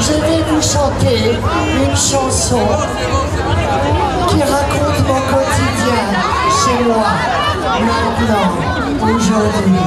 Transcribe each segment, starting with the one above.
je vais vous chanter une chanson qui raconte mon quotidien chez moi, maintenant, aujourd'hui.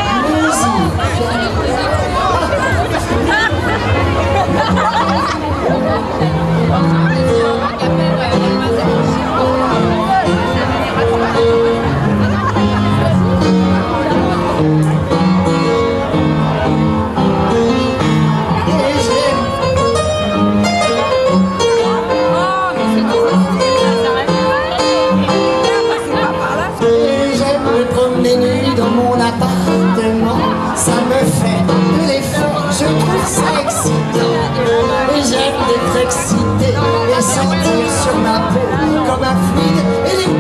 Ça me fait de l'effort, je trouve ça excitant. J'aime être excité et sentir sur ma peau comme un fluide